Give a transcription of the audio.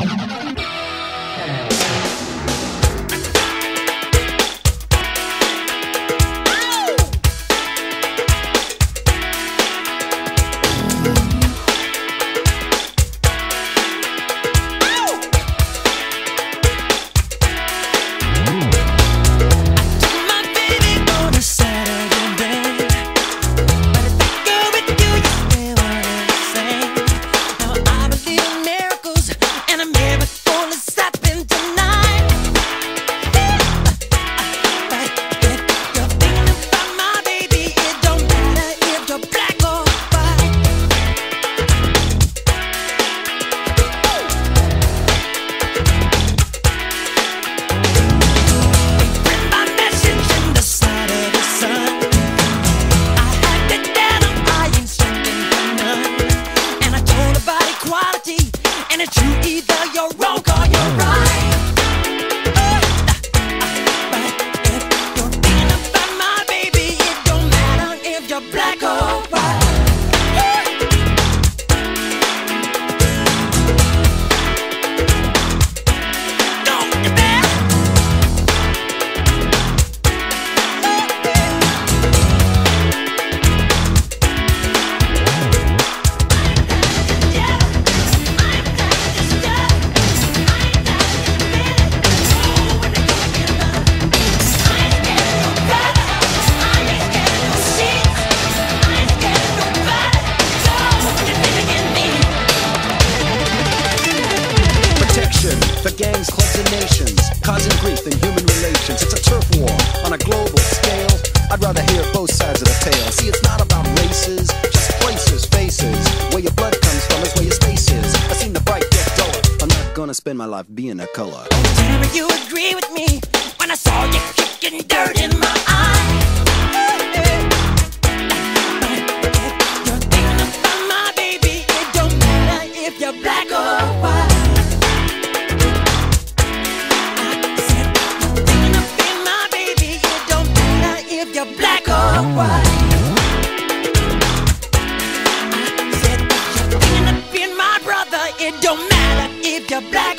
The gangs, clubs, and nations, causing grief in human relations. It's a turf war on a global scale. I'd rather hear both sides of the tale. See, it's not about races, just places, faces. Where your blood comes from is where your space is. I've seen the bright get duller. I'm not gonna spend my life being a color. Tell me you agree with me when I saw you kicking dirt in my eye. You're thinking about my baby. It don't matter if you're black or white. You're black or white. I said, you're thinking of being my brother. It don't matter if you're black